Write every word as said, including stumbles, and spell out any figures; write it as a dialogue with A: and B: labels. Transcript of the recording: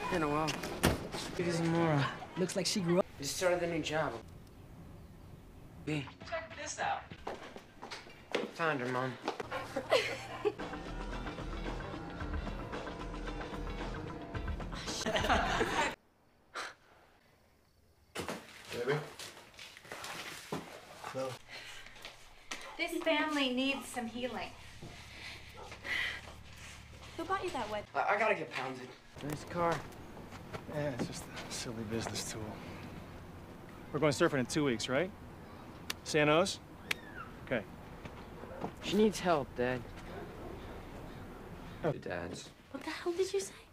A: Been a while. Because Mora.
B: Looks like she grew up.
A: Just started a new job. B.
C: Check this out.
A: Found her, Mom.
D: Baby? No.
E: This family needs some healing. Who bought you that wood?
A: I, I gotta get pounded. Nice car.
D: Yeah, it's just a silly business tool.
F: We're going surfing in two weeks, right? San Jose? Okay.
A: She needs help, Dad. Your dad's.
E: What the hell did you say?